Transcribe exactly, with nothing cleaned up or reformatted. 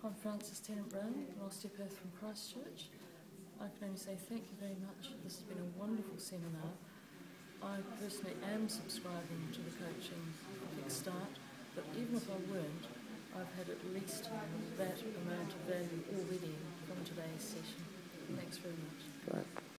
I'm Francis Tennent Brown, an osteopath from Christchurch. I can only say thank you very much. This has been a wonderful seminar. I personally am subscribing to the coaching Kickstart, but even if I weren't, I've had at least that amount of value already from today's session. Thanks very much. Great.